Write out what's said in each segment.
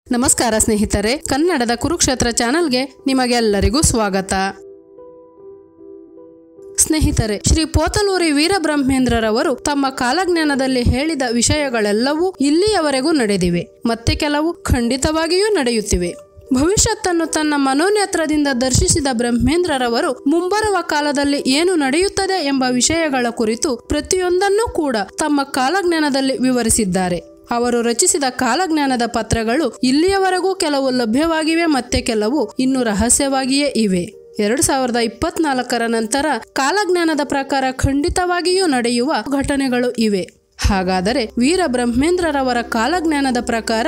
ನಮಸ್ಕಾರ ಸ್ನೇಹಿತರೆ, ಕನ್ನಡದ ಕುರುಕ್ಷೇತ್ರ ಚಾನೆಲ್ಗೆ ನಿಮಗೆಲ್ಲರಿಗೂ ಸ್ವಾಗತ. ಸ್ನೇಹಿತರೆ, ಶ್ರೀ ಪೋತಲೂರಿ ವೀರಬ್ರಹ್ಮೇಂದ್ರರವರು ತಮ್ಮ ಕಾಲಜ್ಞಾನದಲ್ಲಿ ಹೇಳಿದ ವಿಷಯಗಳೆಲ್ಲವೂ ಇಲ್ಲಿಯವರೆಗೂ ನಡೆದಿವೆ, ಮತ್ತೆ ಕೆಲವು ಖಂಡಿತವಾಗಿಯೂ ನಡೆಯುತ್ತಿವೆ. ಭವಿಷ್ಯತ್ತನ್ನು ತನ್ನ ಮನೋನೇತ್ರದಿಂದ ದರ್ಶಿಸಿದ ಬ್ರಹ್ಮೇಂದ್ರರವರು ಮುಂಬರುವ ಕಾಲದಲ್ಲಿ ಏನು ನಡೆಯುತ್ತದೆ ಎಂಬ ವಿಷಯಗಳ ಕುರಿತು ಪ್ರತಿಯೊಂದನ್ನೂ ಕೂಡ ತಮ್ಮ ಕಾಲಜ್ಞಾನದಲ್ಲಿ ವಿವರಿಸಿದ್ದಾರೆ. ಅವರು ರಚಿಸಿದ ಕಾಲಜ್ಞಾನದ ಪತ್ರಗಳು ಇಲ್ಲಿಯವರೆಗೂ ಕೆಲವು ಲಭ್ಯವಾಗಿವೆ, ಮತ್ತೆ ಕೆಲವು ಇನ್ನೂ ರಹಸ್ಯವಾಗಿಯೇ ಇವೆ. 2024 ನಂತರ ಕಾಲಜ್ಞಾನದ ಪ್ರಕಾರ ಖಂಡಿತವಾಗಿಯೂ ನಡೆಯುವ ಘಟನೆಗಳು ಇವೆ. ಹಾಗಾದರೆ ವೀರಬ್ರಹ್ಮೇಂದ್ರರವರ ಕಾಲಜ್ಞಾನದ ಪ್ರಕಾರ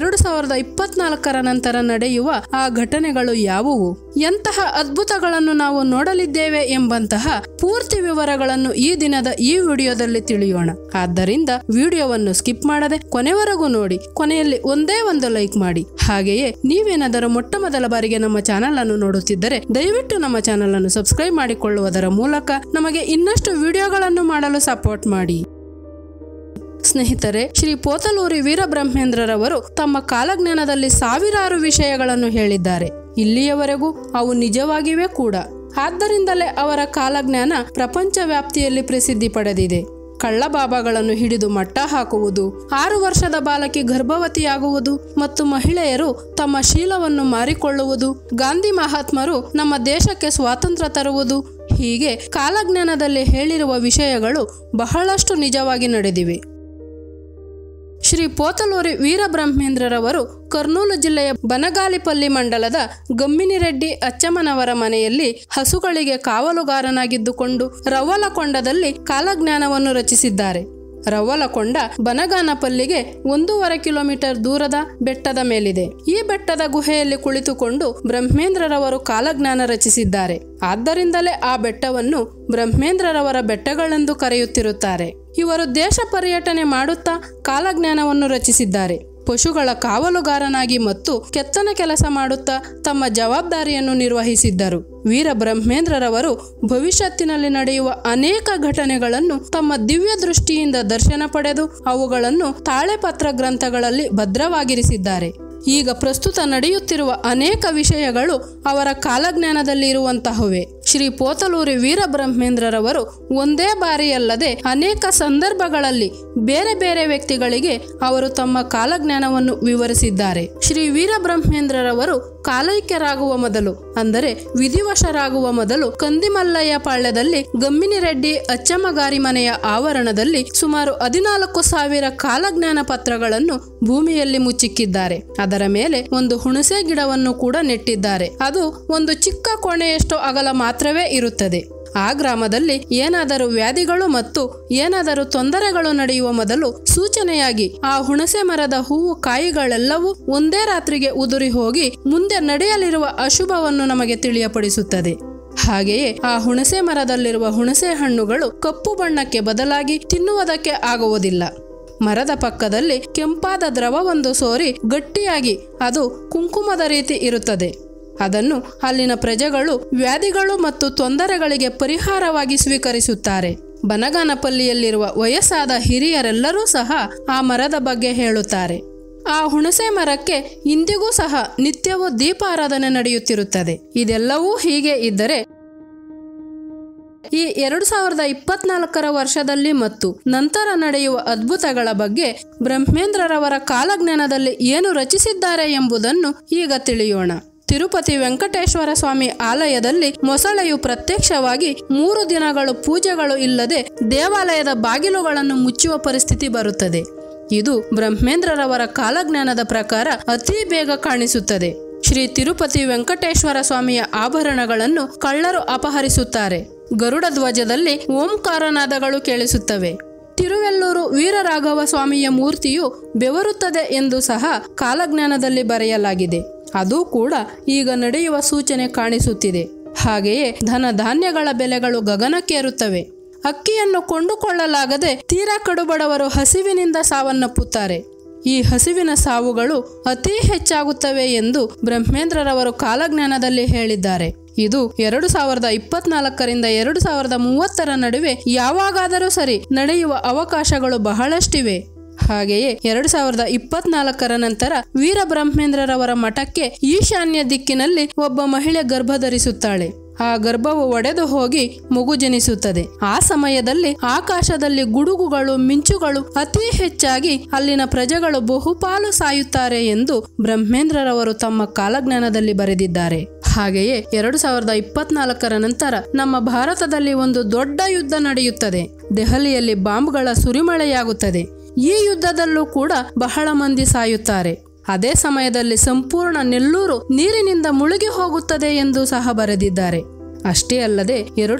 2024 ನಂತರ ನಡೆಯುವ ಆ ಘಟನೆಗಳು ಯಾವುವು, ಎಂತಹ ಅದ್ಭುತಗಳನ್ನು ನಾವು ನೋಡಲಿದ್ದೇವೆ ಎಂಬಂತಹ ಪೂರ್ತಿ ವಿವರಗಳನ್ನು ಈ ದಿನದ ಈ ವಿಡಿಯೋದಲ್ಲಿ ತಿಳಿಯೋಣ. ಆದ್ದರಿಂದ ವಿಡಿಯೋವನ್ನು ಸ್ಕಿಪ್ ಮಾಡದೆ ಕೊನೆವರೆಗೂ ನೋಡಿ, ಕೊನೆಯಲ್ಲಿ ಒಂದೇ ಒಂದು ಲೈಕ್ ಮಾಡಿ. ಹಾಗೆಯೇ ನೀವೇನಾದರೂ ಮೊಟ್ಟ ಮೊದಲ ಬಾರಿಗೆ ನಮ್ಮ ಚಾನೆಲ್ ಅನ್ನು ನೋಡುತ್ತಿದ್ದರೆ ದಯವಿಟ್ಟು ನಮ್ಮ ಚಾನೆಲ್ ಅನ್ನು ಸಬ್ಸ್ಕ್ರೈಬ್ ಮಾಡಿಕೊಳ್ಳುವುದರ ಮೂಲಕ ನಮಗೆ ಇನ್ನಷ್ಟು ವಿಡಿಯೋಗಳನ್ನು ಮಾಡಲು ಸಪೋರ್ಟ್ ಮಾಡಿ. ಸ್ನೇಹಿತರೆ, ಶ್ರೀ ಪೋತಲೂರಿ ವೀರಬ್ರಹ್ಮೇಂದ್ರರವರು ತಮ್ಮ ಕಾಲಜ್ಞಾನದಲ್ಲಿ ಸಾವಿರಾರು ವಿಷಯಗಳನ್ನು ಹೇಳಿದ್ದಾರೆ. ಇಲ್ಲಿಯವರೆಗೂ ಅವು ನಿಜವಾಗಿವೆ ಕೂಡ. ಆದ್ದರಿಂದಲೇ ಅವರ ಕಾಲಜ್ಞಾನ ಪ್ರಪಂಚ ವ್ಯಾಪ್ತಿಯಲ್ಲಿ ಪ್ರಸಿದ್ಧಿ ಪಡೆದಿದೆ. ಕಳ್ಳಬಾಬಾಗಳನ್ನು ಹಿಡಿದು ಮಟ್ಟ ಹಾಕುವುದು, 6 ವರ್ಷದ ಬಾಲಕಿ ಗರ್ಭವತಿಯಾಗುವುದು ಮತ್ತು ಮಹಿಳೆಯರು ತಮ್ಮ ಶೀಲವನ್ನು ಮಾರಿಕೊಳ್ಳುವುದು, ಗಾಂಧಿ ಮಹಾತ್ಮರು ನಮ್ಮ ದೇಶಕ್ಕೆ ಸ್ವಾತಂತ್ರ್ಯ ತರುವುದು, ಹೀಗೆ ಕಾಲಜ್ಞಾನದಲ್ಲಿ ಹೇಳಿರುವ ವಿಷಯಗಳು ಬಹಳಷ್ಟು ನಿಜವಾಗಿ ನಡೆದಿವೆ. ಶ್ರೀ ಪೋತಲೂರಿ ವೀರಬ್ರಹ್ಮೇಂದ್ರರವರು ಕರ್ನೂಲು ಜಿಲ್ಲೆಯ ಬನಗಾಲಿಪಲ್ಲಿ ಮಂಡಲದ ಗಮ್ಮಿನಿರೆಡ್ಡಿ ಅಚ್ಚಮ್ಮನವರ ಮನೆಯಲ್ಲಿ ಹಸುಗಳಿಗೆ ಕಾವಲುಗಾರನಾಗಿದ್ದುಕೊಂಡು ರವ್ವಲಕೊಂಡದಲ್ಲಿ ಕಾಲಜ್ಞಾನವನ್ನು ರಚಿಸಿದ್ದಾರೆ. ರವ್ವಲಕೊಂಡ ಬನಗಾನಪಲ್ಲಿಗೆ 1.5 ಕಿಲೋಮೀಟರ್ ದೂರದ ಬೆಟ್ಟದ ಮೇಲಿದೆ. ಈ ಬೆಟ್ಟದ ಗುಹೆಯಲ್ಲಿ ಕುಳಿತುಕೊಂಡು ಬ್ರಹ್ಮೇಂದ್ರರವರು ಕಾಲಜ್ಞಾನ ರಚಿಸಿದ್ದಾರೆ. ಆದ್ದರಿಂದಲೇ ಆ ಬೆಟ್ಟವನ್ನು ಬ್ರಹ್ಮೇಂದ್ರರವರ ಬೆಟ್ಟಗಳೆಂದು ಕರೆಯುತ್ತಿರುತ್ತಾರೆ. ಇವರು ದೇಶ ಪರ್ಯಟನೆ ಮಾಡುತ್ತಾ ಕಾಲಜ್ಞಾನವನ್ನು ರಚಿಸಿದ್ದಾರೆ. ಪಶುಗಳ ಕಾವಲುಗಾರನಾಗಿ ಮತ್ತು ಕೆತ್ತನ ಕೆಲಸ ಮಾಡುತ್ತಾ ತಮ್ಮ ಜವಾಬ್ದಾರಿಯನ್ನು ನಿರ್ವಹಿಸಿದ್ದರು. ವೀರಬ್ರಹ್ಮೇಂದ್ರರವರು ಭವಿಷ್ಯತ್ತಿನಲ್ಲಿ ನಡೆಯುವ ಅನೇಕ ಘಟನೆಗಳನ್ನು ತಮ್ಮ ದಿವ್ಯ ದೃಷ್ಟಿಯಿಂದ ದರ್ಶನ ಪಡೆದು ಅವುಗಳನ್ನು ತಾಳೆಪತ್ರ ಗ್ರಂಥಗಳಲ್ಲಿ ಭದ್ರವಾಗಿರಿಸಿದ್ದಾರೆ. ಈಗ ಪ್ರಸ್ತುತ ನಡೆಯುತ್ತಿರುವ ಅನೇಕ ವಿಷಯಗಳು ಅವರ ಕಾಲಜ್ಞಾನದಲ್ಲಿ ಇರುವಂತಹವೇ. ಶ್ರೀ ಪೋತಲೂರಿ ವೀರಬ್ರಹ್ಮೇಂದ್ರರವರು ಒಂದೇ ಬಾರಿಯಲ್ಲದೆ ಅನೇಕ ಸಂದರ್ಭಗಳಲ್ಲಿ ಬೇರೆ ಬೇರೆ ವ್ಯಕ್ತಿಗಳಿಗೆ ಅವರು ತಮ್ಮ ಕಾಲಜ್ಞಾನವನ್ನು ವಿವರಿಸಿದ್ದಾರೆ. ಶ್ರೀ ವೀರಬ್ರಹ್ಮೇಂದ್ರರವರು ಕಾಲೈಕ್ಯರಾಗುವ ಮೊದಲು, ಅಂದರೆ ವಿಧಿವಶರಾಗುವ ಮೊದಲು, ಕಂದಿಮಲ್ಲಯ್ಯ ಪಾಳ್ಯದಲ್ಲಿ ಗಮ್ಮಿನಿರೆಡ್ಡಿ ಅಚ್ಚಮ್ಮಗಾರಿ ಮನೆಯ ಆವರಣದಲ್ಲಿ ಸುಮಾರು 14,000 ಕಾಲಜ್ಞಾನ ಪತ್ರಗಳನ್ನು ಭೂಮಿಯಲ್ಲಿ ಮುಚ್ಚಿಕ್ಕಿದ್ದಾರೆ. ಅದರ ಮೇಲೆ ಒಂದು ಹುಣಸೆ ಗಿಡವನ್ನು ಕೂಡ ನೆಟ್ಟಿದ್ದಾರೆ. ಅದು ಒಂದು ಚಿಕ್ಕ ಕೋಣೆಯಷ್ಟು ಅಗಲ ಮಾತ್ರವೇ ಇರುತ್ತದೆ. ಆ ಗ್ರಾಮದಲ್ಲಿ ಏನಾದರೂ ವ್ಯಾಧಿಗಳು ಮತ್ತು ಏನಾದರೂ ತೊಂದರೆಗಳು ನಡೆಯುವ ಮೊದಲು ಸೂಚನೆಯಾಗಿ ಆ ಹುಣಸೆ ಮರದ ಹೂವು ಕಾಯಿಗಳೆಲ್ಲವೂ ಒಂದೇ ರಾತ್ರಿಗೆ ಉದುರಿ ಹೋಗಿ ಮುಂದೆ ನಡೆಯಲಿರುವ ಅಶುಭವನ್ನು ನಮಗೆ ತಿಳಿಯಪಡಿಸುತ್ತದೆ. ಹಾಗೆಯೇ ಆ ಹುಣಸೆ ಮರದಲ್ಲಿರುವ ಹುಣಸೆ ಹಣ್ಣುಗಳು ಕಪ್ಪು ಬಣ್ಣಕ್ಕೆ ಬದಲಾಗಿ ತಿನ್ನುವುದಕ್ಕೆ ಆಗುವುದಿಲ್ಲ. ಮರದ ಪಕ್ಕದಲ್ಲಿ ಕೆಂಪಾದ ದ್ರವವೊಂದು ಸೋರಿ ಗಟ್ಟಿಯಾಗಿ ಅದು ಕುಂಕುಮದ ರೀತಿ ಇರುತ್ತದೆ. ಅದನ್ನು ಅಲ್ಲಿನ ಪ್ರಜೆಗಳು ವ್ಯಾಧಿಗಳು ಮತ್ತು ತೊಂದರೆಗಳಿಗೆ ಪರಿಹಾರವಾಗಿ ಸ್ವೀಕರಿಸುತ್ತಾರೆ. ಬನಗಾನಪಲ್ಲಿಯಲ್ಲಿರುವ ವಯಸ್ಸಾದ ಹಿರಿಯರೆಲ್ಲರೂ ಸಹ ಆ ಮರದ ಬಗ್ಗೆ ಹೇಳುತ್ತಾರೆ. ಆ ಹುಣಸೆ ಮರಕ್ಕೆ ಇಂದಿಗೂ ಸಹ ನಿತ್ಯವೂ ದೀಪಾರಾಧನೆ ನಡೆಯುತ್ತಿರುತ್ತದೆ. ಇದೆಲ್ಲವೂ ಹೀಗೆ ಇದ್ದರೆ ಈ 2024 ವರ್ಷದಲ್ಲಿ ಮತ್ತು ನಂತರ ನಡೆಯುವ ಅದ್ಭುತಗಳ ಬಗ್ಗೆ ಬ್ರಹ್ಮೇಂದ್ರರವರ ಕಾಲಜ್ಞಾನದಲ್ಲಿ ಏನು ರಚಿಸಿದ್ದಾರೆ ಎಂಬುದನ್ನು ಈಗ ತಿಳಿಯೋಣ. ತಿರುಪತಿ ವೆಂಕಟೇಶ್ವರ ಸ್ವಾಮಿ ಆಲಯದಲ್ಲಿ ಮೊಸಳೆಯು ಪ್ರತ್ಯಕ್ಷವಾಗಿ 3 ದಿನಗಳು ಪೂಜೆಗಳು ಇಲ್ಲದೆ ದೇವಾಲಯದ ಬಾಗಿಲುಗಳನ್ನು ಮುಚ್ಚುವ ಪರಿಸ್ಥಿತಿ ಬರುತ್ತದೆ. ಇದು ಬ್ರಹ್ಮೇಂದ್ರರವರ ಕಾಲಜ್ಞಾನದ ಪ್ರಕಾರ ಅತಿ ಬೇಗ ಕಾಣಿಸುತ್ತದೆ. ಶ್ರೀ ತಿರುಪತಿ ವೆಂಕಟೇಶ್ವರ ಸ್ವಾಮಿಯ ಆಭರಣಗಳನ್ನು ಕಳ್ಳರು ಅಪಹರಿಸುತ್ತಾರೆ. ಗರುಡ ಧ್ವಜದಲ್ಲಿ ಓಂಕಾರನಾದಗಳು ಕೇಳಿಸುತ್ತವೆ. ತಿರುವೆಲ್ಲೂರು ವೀರರಾಘವ ಸ್ವಾಮಿಯ ಮೂರ್ತಿಯು ಬೆವರುತ್ತದೆ ಎಂದು ಸಹ ಕಾಲಜ್ಞಾನದಲ್ಲಿ ಬರೆಯಲಾಗಿದೆ. ಅದು ಕೂಡ ಈಗ ನಡೆಯುವ ಸೂಚನೆ ಕಾಣಿಸುತ್ತಿದೆ. ಹಾಗೆಯೇ ಧನ ಧಾನ್ಯಗಳ ಬೆಲೆಗಳು ಗಗನಕ್ಕೇರುತ್ತವೆ. ಅಕ್ಕಿಯನ್ನು ಕೊಂಡುಕೊಳ್ಳಲಾಗದೆ ತೀರಾ ಕಡುಬಡವರು ಹಸಿವಿನಿಂದ ಸಾವನ್ನಪ್ಪುತ್ತಾರೆ. ಈ ಹಸಿವಿನ ಸಾವುಗಳು ಅತಿ ಹೆಚ್ಚಾಗುತ್ತವೆ ಎಂದು ಬ್ರಹ್ಮೇಂದ್ರರವರು ಕಾಲಜ್ಞಾನದಲ್ಲಿ ಹೇಳಿದ್ದಾರೆ. ಇದು 2024ರಿಂದ 2030 ನಡುವೆ ಯಾವಾಗಾದರೂ ಸರಿ ನಡೆಯುವ ಅವಕಾಶಗಳು ಬಹಳಷ್ಟಿವೆ. ಹಾಗೆಯೇ 2024 ನಂತರ ವೀರಬ್ರಹ್ಮೇಂದ್ರರವರ ಮಠಕ್ಕೆ ಈಶಾನ್ಯ ದಿಕ್ಕಿನಲ್ಲಿ ಒಬ್ಬ ಮಹಿಳೆ ಗರ್ಭ ಧರಿಸುತ್ತಾಳೆ. ಆ ಗರ್ಭವು ಒಡೆದು ಹೋಗಿ ಮಗು ಜನಿಸುತ್ತದೆ. ಆ ಸಮಯದಲ್ಲಿ ಆಕಾಶದಲ್ಲಿ ಗುಡುಗುಗಳು, ಮಿಂಚುಗಳು ಅತಿ ಹೆಚ್ಚಾಗಿ ಅಲ್ಲಿನ ಪ್ರಜೆಗಳು ಬಹುಪಾಲು ಸಾಯುತ್ತಾರೆ ಎಂದು ಬ್ರಹ್ಮೇಂದ್ರರವರು ತಮ್ಮ ಕಾಲಜ್ಞಾನದಲ್ಲಿ ಬರೆದಿದ್ದಾರೆ. ಹಾಗೆಯೇ 2024 ನಂತರ ನಮ್ಮ ಭಾರತದಲ್ಲಿ ಒಂದು ದೊಡ್ಡ ಯುದ್ಧ ನಡೆಯುತ್ತದೆ. ದೆಹಲಿಯಲ್ಲಿ ಬಾಂಬ್ಗಳ ಸುರಿಮಳೆಯಾಗುತ್ತದೆ. ಈ ಯುದ್ಧದಲ್ಲೂ ಕೂಡ ಬಹಳ ಮಂದಿ ಸಾಯುತ್ತಾರೆ. ಅದೇ ಸಮಯದಲ್ಲಿ ಸಂಪೂರ್ಣ ನೆಲ್ಲೂರು ನೀರಿನಿಂದ ಮುಳುಗಿ ಹೋಗುತ್ತದೆ ಎಂದು ಸಹ ಬರೆದಿದ್ದಾರೆ. ಅಷ್ಟೇ ಅಲ್ಲದೆ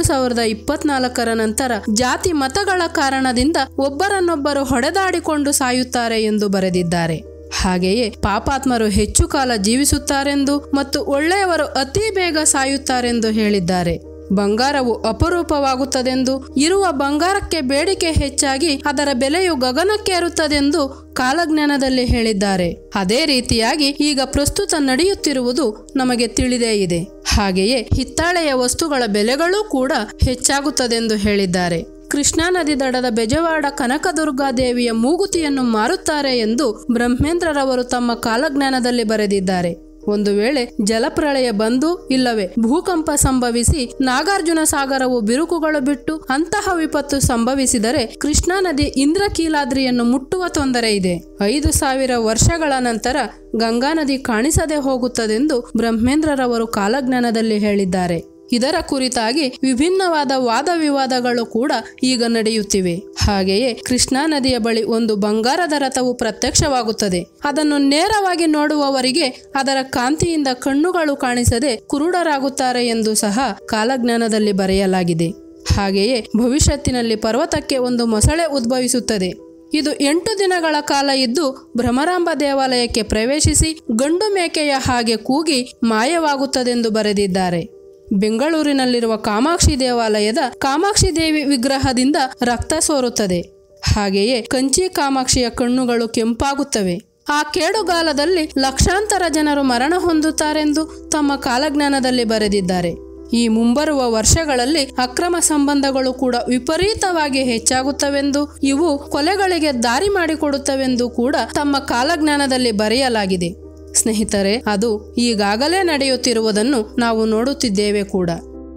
2024 ನಂತರ ಜಾತಿ ಮತಗಳ ಕಾರಣದಿಂದ ಒಬ್ಬರನ್ನೊಬ್ಬರು ಹೊಡೆದಾಡಿಕೊಂಡು ಸಾಯುತ್ತಾರೆ ಎಂದು ಬರೆದಿದ್ದಾರೆ. ಹಾಗೆಯೇ ಪಾಪಾತ್ಮರು ಹೆಚ್ಚು ಕಾಲ ಜೀವಿಸುತ್ತಾರೆಂದು ಮತ್ತು ಒಳ್ಳೆಯವರು ಅತಿ ಬೇಗ ಸಾಯುತ್ತಾರೆಂದು ಹೇಳಿದ್ದಾರೆ. ಬಂಗಾರವು ಅಪರೂಪವಾಗುತ್ತದೆಂದು, ಇರುವ ಬಂಗಾರಕ್ಕೆ ಬೇಡಿಕೆ ಹೆಚ್ಚಾಗಿ ಅದರ ಬೆಲೆಯು ಗಗನಕ್ಕೇರುತ್ತದೆಂದು ಕಾಲಜ್ಞಾನದಲ್ಲಿ ಹೇಳಿದ್ದಾರೆ. ಅದೇ ರೀತಿಯಾಗಿ ಈಗ ಪ್ರಸ್ತುತ ನಡೆಯುತ್ತಿರುವುದು ನಮಗೆ ತಿಳಿದೇ ಇದೆ. ಹಾಗೆಯೇ ಹಿತ್ತಾಳೆಯ ವಸ್ತುಗಳ ಬೆಲೆಗಳೂ ಕೂಡ ಹೆಚ್ಚಾಗುತ್ತದೆಂದು ಹೇಳಿದ್ದಾರೆ. ಕೃಷ್ಣಾ ನದಿ ದಡದ ಬೆಜವಾಡ ಕನಕದುರ್ಗಾದೇವಿಯ ಮೂಗುತಿಯನ್ನು ಮಾರುತ್ತಾರೆ ಎಂದು ಬ್ರಹ್ಮೇಂದ್ರರವರು ತಮ್ಮ ಕಾಲಜ್ಞಾನದಲ್ಲಿ ಬರೆದಿದ್ದಾರೆ. ಒಂದು ವೇಳೆ ಜಲಪ್ರಳಯ ಬಂದು ಇಲ್ಲವೇ ಭೂಕಂಪ ಸಂಭವಿಸಿ ನಾಗಾರ್ಜುನ ಸಾಗರವು ಬಿರುಕುಗಳು ಬಿಟ್ಟು ಅಂತಹ ವಿಪತ್ತು ಸಂಭವಿಸಿದರೆ ಕೃಷ್ಣಾ ನದಿ ಇಂದ್ರಕೀಲಾದ್ರಿಯನ್ನು ಮುಟ್ಟುವ ತೊಂದರೆ ಇದೆ. 5000 ವರ್ಷಗಳ ನಂತರ ಗಂಗಾ ನದಿ ಕಾಣಿಸದೆ ಹೋಗುತ್ತದೆಂದು ಬ್ರಹ್ಮೇಂದ್ರರವರು ಕಾಲಜ್ಞಾನದಲ್ಲಿ ಹೇಳಿದ್ದಾರೆ. ಇದರ ಕುರಿತಾಗಿ ವಿಭಿನ್ನವಾದ ವಾದ ವಿವಾದಗಳು ಕೂಡ ಈಗ ನಡೆಯುತ್ತಿವೆ. ಹಾಗೆಯೇ ಕೃಷ್ಣಾ ನದಿಯ ಬಳಿ ಒಂದು ಬಂಗಾರದ ರಥವು ಪ್ರತ್ಯಕ್ಷವಾಗುತ್ತದೆ. ಅದನ್ನು ನೇರವಾಗಿ ನೋಡುವವರಿಗೆ ಅದರ ಕಾಂತಿಯಿಂದ ಕಣ್ಣುಗಳು ಕಾಣಿಸದೆ ಕುರುಡರಾಗುತ್ತಾರೆ ಎಂದು ಸಹ ಕಾಲಜ್ಞಾನದಲ್ಲಿ ಬರೆಯಲಾಗಿದೆ. ಹಾಗೆಯೇ ಭವಿಷ್ಯತ್ತಿನಲ್ಲಿ ಪರ್ವತಕ್ಕೆ ಒಂದು ಮೊಸಳೆ ಉದ್ಭವಿಸುತ್ತದೆ. ಇದು 8 ದಿನಗಳ ಕಾಲ ಇದ್ದು ಭ್ರಮರಾಂಬ ದೇವಾಲಯಕ್ಕೆ ಪ್ರವೇಶಿಸಿ ಗಂಡು ಮೇಕೆಯ ಹಾಗೆ ಕೂಗಿ ಮಾಯವಾಗುತ್ತದೆಂದು ಬರೆದಿದ್ದಾರೆ. ಬೆಂಗಳೂರಿನಲ್ಲಿರುವ ಕಾಮಾಕ್ಷಿ ದೇವಾಲಯದ ಕಾಮಾಕ್ಷಿ ದೇವಿ ವಿಗ್ರಹದಿಂದ ರಕ್ತ ಸೋರುತ್ತದೆ. ಹಾಗೆಯೇ ಕಂಚಿ ಕಾಮಾಕ್ಷಿಯ ಕಣ್ಣುಗಳು ಕೆಂಪಾಗುತ್ತವೆ. ಆ ಕೇಡುಗಾಲದಲ್ಲಿ ಲಕ್ಷಾಂತರ ಜನರು ಮರಣ ಹೊಂದುತ್ತಾರೆಂದು ತಮ್ಮ ಕಾಲಜ್ಞಾನದಲ್ಲಿ ಬರೆದಿದ್ದಾರೆ. ಈ ಮುಂಬರುವ ವರ್ಷಗಳಲ್ಲಿ ಅಕ್ರಮ ಸಂಬಂಧಗಳು ಕೂಡ ವಿಪರೀತವಾಗಿ ಹೆಚ್ಚಾಗುತ್ತವೆಂದು, ಇವು ಕೊಲೆಗಳಿಗೆ ದಾರಿ ಮಾಡಿಕೊಡುತ್ತವೆಂದು ಕೂಡ ತಮ್ಮ ಕಾಲಜ್ಞಾನದಲ್ಲಿ ಬರೆಯಲಾಗಿದೆ. ಸ್ನೇಹಿತರೆ, ಅದು ಈಗಾಗಲೇ ನಡೆಯುತ್ತಿರುವುದನ್ನು ನಾವು ನೋಡುತ್ತಿದ್ದೇವೆ ಕೂಡ.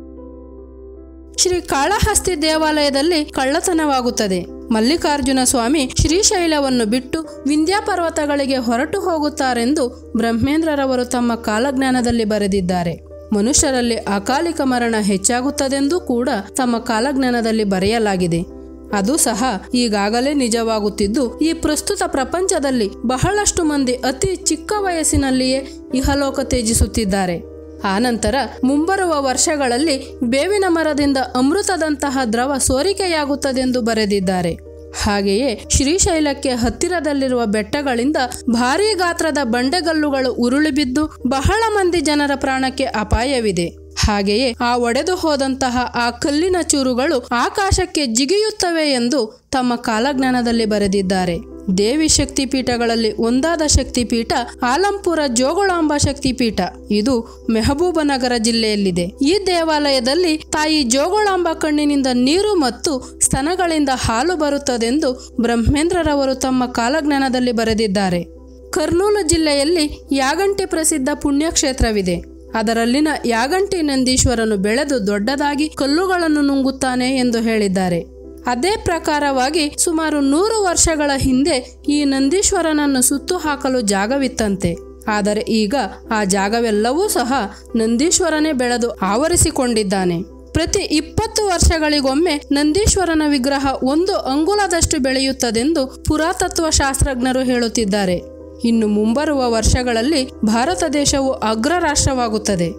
ಶ್ರೀ ಕಾಳಹಸ್ತಿ ದೇವಾಲಯದಲ್ಲಿ ಕಳ್ಳತನವಾಗುತ್ತದೆ. ಮಲ್ಲಿಕಾರ್ಜುನ ಸ್ವಾಮಿ ಶ್ರೀಶೈಲವನ್ನು ಬಿಟ್ಟು ವಿಂಧ್ಯ ಪರ್ವತಗಳಿಗೆ ಹೊರಟು ಹೋಗುತ್ತಾರೆಂದು ಬ್ರಹ್ಮೇಂದ್ರರವರು ತಮ್ಮ ಕಾಲಜ್ಞಾನದಲ್ಲಿ ಬರೆದಿದ್ದಾರೆ. ಮನುಷ್ಯರಲ್ಲಿ ಅಕಾಲಿಕ ಮರಣ ಹೆಚ್ಚಾಗುತ್ತದೆಂದು ಕೂಡ ತಮ್ಮ ಕಾಲಜ್ಞಾನದಲ್ಲಿ ಬರೆಯಲಾಗಿದೆ. ಅದು ಸಹ ಈಗಾಗಲೇ ನಿಜವಾಗುತ್ತಿದ್ದು, ಈ ಪ್ರಸ್ತುತ ಪ್ರಪಂಚದಲ್ಲಿ ಬಹಳಷ್ಟು ಮಂದಿ ಅತಿ ಚಿಕ್ಕ ವಯಸ್ಸಿನಲ್ಲಿಯೇ ಇಹಲೋಕ ತ್ಯಜಿಸುತ್ತಿದ್ದಾರೆ. ಆನಂತರ ಮುಂಬರುವ ವರ್ಷಗಳಲ್ಲಿ ಬೇವಿನ ಮರದಿಂದ ಅಮೃತದಂತಹ ದ್ರವ ಸೋರಿಕೆಯಾಗುತ್ತದೆಂದು ಬರೆದಿದ್ದಾರೆ. ಹಾಗೆಯೇ ಶ್ರೀಶೈಲಕ್ಕೆ ಹತ್ತಿರದಲ್ಲಿರುವ ಬೆಟ್ಟಗಳಿಂದ ಭಾರೀ ಗಾತ್ರದ ಬಂಡೆಗಲ್ಲುಗಳು ಉರುಳಿಬಿದ್ದು ಬಹಳ ಮಂದಿ ಜನರ ಪ್ರಾಣಕ್ಕೆ ಅಪಾಯವಿದೆ. ಹಾಗೆಯೇ ಆ ಒಡೆದು ಹೋದಂತಹ ಆ ಕಲ್ಲಿನ ಚೂರುಗಳು ಆಕಾಶಕ್ಕೆ ಜಿಗಿಯುತ್ತವೆ ಎಂದು ತಮ್ಮ ಕಾಲಜ್ಞಾನದಲ್ಲಿ ಬರೆದಿದ್ದಾರೆ. ದೇವಿ ಶಕ್ತಿಪೀಠಗಳಲ್ಲಿ ಒಂದಾದ ಶಕ್ತಿಪೀಠ ಆಲಂಪುರ ಜೋಗುಳಾಂಬ ಶಕ್ತಿಪೀಠ. ಇದು ಮೆಹಬೂಬನಗರ ಜಿಲ್ಲೆಯಲ್ಲಿದೆ. ಈ ದೇವಾಲಯದಲ್ಲಿ ತಾಯಿ ಜೋಗುಳಾಂಬ ಕಣ್ಣಿನಿಂದ ನೀರು ಮತ್ತು ಸ್ತನಗಳಿಂದ ಹಾಲು ಬರುತ್ತದೆಂದು ಬ್ರಹ್ಮೇಂದ್ರರವರು ತಮ್ಮ ಕಾಲಜ್ಞಾನದಲ್ಲಿ ಬರೆದಿದ್ದಾರೆ. ಕರ್ನೂಲು ಜಿಲ್ಲೆಯಲ್ಲಿ ಯಾಗಂಟಿ ಪ್ರಸಿದ್ಧ ಪುಣ್ಯಕ್ಷೇತ್ರವಿದೆ. ಅದರಲ್ಲಿನ ಯಾಗಂಟಿ ನಂದೀಶ್ವರನು ಬೆಳೆದು ದೊಡ್ಡದಾಗಿ ಕಲ್ಲುಗಳನ್ನು ನುಂಗುತ್ತಾನೆ ಎಂದು ಹೇಳಿದ್ದಾರೆ. ಅದೇ ಪ್ರಕಾರವಾಗಿ ಸುಮಾರು 100 ವರ್ಷಗಳ ಹಿಂದೆ ಈ ನಂದೀಶ್ವರನನ್ನು ಸುತ್ತು ಹಾಕಲು ಜಾಗವಿತ್ತಂತೆ. ಆದರೆ ಈಗ ಆ ಜಾಗವೆಲ್ಲವೂ ಸಹ ನಂದೀಶ್ವರನೇ ಬೆಳೆದು ಆವರಿಸಿಕೊಂಡಿದ್ದಾನೆ. ಪ್ರತಿ 20 ವರ್ಷಗಳಿಗೊಮ್ಮೆ ನಂದೀಶ್ವರನ ವಿಗ್ರಹ 1 ಅಂಗುಲದಷ್ಟು ಬೆಳೆಯುತ್ತದೆಂದು ಪುರಾತತ್ವ ಶಾಸ್ತ್ರಜ್ಞರು ಹೇಳುತ್ತಿದ್ದಾರೆ. ಇನ್ನು ಮುಂಬರುವ ವರ್ಷಗಳಲ್ಲಿ ಭಾರತ ದೇಶವು ಅಗ್ರ ರಾಷ್ಟ್ರವಾಗುತ್ತದೆ.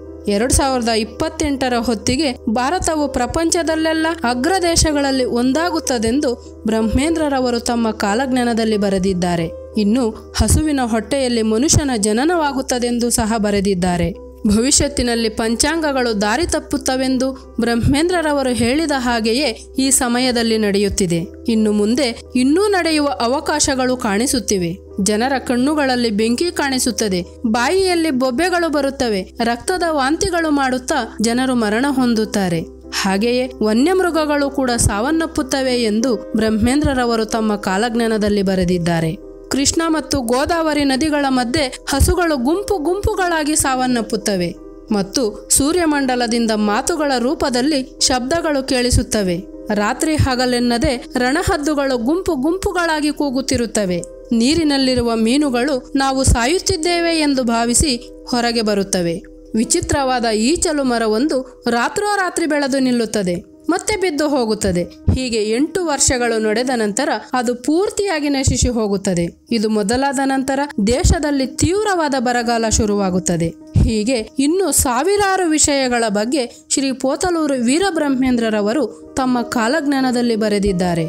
2028ರ ಹೊತ್ತಿಗೆ ಭಾರತವು ಪ್ರಪಂಚದಲ್ಲೆಲ್ಲ ಅಗ್ರ ದೇಶಗಳಲ್ಲಿ ಒಂದಾಗುತ್ತದೆಂದು ಬ್ರಹ್ಮೇಂದ್ರರವರು ತಮ್ಮ ಕಾಲಜ್ಞಾನದಲ್ಲಿ ಬರೆದಿದ್ದಾರೆ. ಇನ್ನು ಹಸುವಿನ ಹೊಟ್ಟೆಯಲ್ಲಿ ಮನುಷ್ಯನ ಜನನವಾಗುತ್ತದೆಂದು ಸಹ ಬರೆದಿದ್ದಾರೆ. ಭವಿಷ್ಯತ್ತಿನಲ್ಲಿ ಪಂಚಾಂಗಗಳು ದಾರಿ ತಪ್ಪುತ್ತವೆಂದು ಬ್ರಹ್ಮೇಂದ್ರರವರು ಹೇಳಿದ ಹಾಗೆಯೇ ಈ ಸಮಯದಲ್ಲಿ ನಡೆಯುತ್ತಿದೆ. ಇನ್ನು ಮುಂದೆ ಇನ್ನೂ ನಡೆಯುವ ಅವಕಾಶಗಳು ಕಾಣಿಸುತ್ತಿವೆ. ಜನರ ಕಣ್ಣುಗಳಲ್ಲಿ ಬೆಂಕಿ ಕಾಣಿಸುತ್ತದೆ, ಬಾಯಿಯಲ್ಲಿ ಬೊಬ್ಬೆಗಳು ಬರುತ್ತವೆ, ರಕ್ತದ ವಾಂತಿಗಳು ಮಾಡುತ್ತಾ ಜನರು ಮರಣ ಹೊಂದುತ್ತಾರೆ. ಹಾಗೆಯೇ ವನ್ಯಮೃಗಗಳು ಕೂಡ ಸಾವನ್ನಪ್ಪುತ್ತವೆ ಎಂದು ಬ್ರಹ್ಮೇಂದ್ರರವರು ತಮ್ಮ ಕಾಲಜ್ಞಾನದಲ್ಲಿ ಬರೆದಿದ್ದಾರೆ. ಕೃಷ್ಣ ಮತ್ತು ಗೋದಾವರಿ ನದಿಗಳ ಮಧ್ಯೆ ಹಸುಗಳು ಗುಂಪು ಗುಂಪುಗಳಾಗಿ ಸಾವನ್ನಪ್ಪುತ್ತವೆ ಮತ್ತು ಸೂರ್ಯಮಂಡಲದಿಂದ ಮಾತುಗಳ ರೂಪದಲ್ಲಿ ಶಬ್ದಗಳು ಕೇಳಿಸುತ್ತವೆ. ರಾತ್ರಿ ಹಗಲೆನ್ನದೆ ರಣಹದ್ದುಗಳು ಗುಂಪು ಗುಂಪುಗಳಾಗಿ ಕೂಗುತ್ತಿರುತ್ತವೆ. ನೀರಿನಲ್ಲಿರುವ ಮೀನುಗಳು ನಾವು ಸಾಯುತ್ತಿದ್ದೇವೆ ಎಂದು ಭಾವಿಸಿ ಹೊರಗೆ ಬರುತ್ತವೆ. ವಿಚಿತ್ರವಾದ ಈಚಲು ಮರವೊಂದು ರಾತ್ರೋರಾತ್ರಿ ಬೆಳೆದು ನಿಲ್ಲುತ್ತದೆ, ಮತ್ತೆ ಬಿದ್ದು ಹೋಗುತ್ತದೆ. ಹೀಗೆ 8 ವರ್ಷಗಳು ನಡೆದ ನಂತರ ಅದು ಪೂರ್ತಿಯಾಗಿ ನಶಿಸಿ ಹೋಗುತ್ತದೆ. ಇದು ಮೊದಲಾದ ನಂತರ ದೇಶದಲ್ಲಿ ತೀವ್ರವಾದ ಬರಗಾಲ ಶುರುವಾಗುತ್ತದೆ. ಹೀಗೆ ಇನ್ನೂ ಸಾವಿರಾರು ವಿಷಯಗಳ ಬಗ್ಗೆ ಶ್ರೀ ಪೋತಲೂರು ವೀರಬ್ರಹ್ಮೇಂದ್ರರವರು ತಮ್ಮ ಕಾಲಜ್ಞಾನದಲ್ಲಿ ಬರೆದಿದ್ದಾರೆ.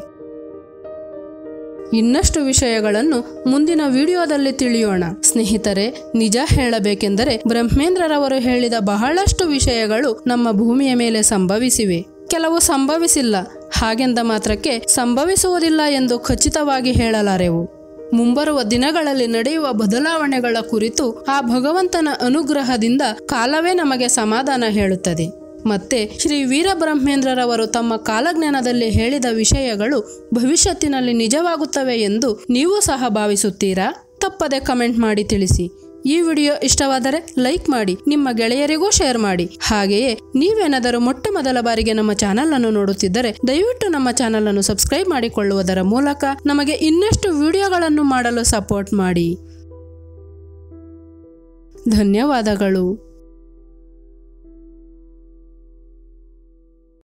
ಇನ್ನಷ್ಟು ವಿಷಯಗಳನ್ನು ಮುಂದಿನ ವಿಡಿಯೋದಲ್ಲಿ ತಿಳಿಯೋಣ. ಸ್ನೇಹಿತರೆ, ನಿಜ ಹೇಳಬೇಕೆಂದರೆ ಬ್ರಹ್ಮೇಂದ್ರರವರು ಹೇಳಿದ ಬಹಳಷ್ಟು ವಿಷಯಗಳು ನಮ್ಮ ಭೂಮಿಯ ಮೇಲೆ ಸಂಭವಿಸಿವೆ. ಕೆಲವು ಸಂಭವಿಸಿಲ್ಲ, ಹಾಗೆಂದ ಮಾತ್ರಕ್ಕೆ ಸಂಭವಿಸುವುದಿಲ್ಲ ಎಂದು ಖಚಿತವಾಗಿ ಹೇಳಲಾರೆವು. ಮುಂಬರುವ ದಿನಗಳಲ್ಲಿ ನಡೆಯುವ ಬದಲಾವಣೆಗಳ ಕುರಿತು ಆ ಭಗವಂತನ ಅನುಗ್ರಹದಿಂದ ಕಾಲವೇ ನಮಗೆ ಸಮಾಧಾನ ಹೇಳುತ್ತದೆ. ಮತ್ತೆ ಶ್ರೀ ವೀರಬ್ರಹ್ಮೇಂದ್ರರವರು ತಮ್ಮ ಕಾಲಜ್ಞಾನದಲ್ಲಿ ಹೇಳಿದ ವಿಷಯಗಳು ಭವಿಷ್ಯತ್ತಿನಲ್ಲಿ ನಿಜವಾಗುತ್ತವೆ ಎಂದು ನೀವು ಸಹ ಭಾವಿಸುತ್ತೀರಾ? ತಪ್ಪದೆ ಕಮೆಂಟ್ ಮಾಡಿ ತಿಳಿಸಿ. ಈ ವಿಡಿಯೋ ಇಷ್ಟವಾದರೆ ಲೈಕ್ ಮಾಡಿ, ನಿಮ್ಮ ಗೆಳೆಯರಿಗೂ ಶೇರ್ ಮಾಡಿ. ಹಾಗೆಯೇ ನೀವೇನಾದರೂ ಮೊಟ್ಟ ಮೊದಲ ಬಾರಿಗೆ ನಮ್ಮ ಚಾನಲ್ ಅನ್ನು ನೋಡುತ್ತಿದ್ದರೆ ದಯವಿಟ್ಟು ನಮ್ಮ ಚಾನಲ್ ಅನ್ನು ಸಬ್ಸ್ಕ್ರೈಬ್ ಮಾಡಿಕೊಳ್ಳುವುದರ ಮೂಲಕ ನಮಗೆ ಇನ್ನಷ್ಟು ವಿಡಿಯೋಗಳನ್ನು ಮಾಡಲು ಸಪೋರ್ಟ್ ಮಾಡಿ. ಧನ್ಯವಾದಗಳು.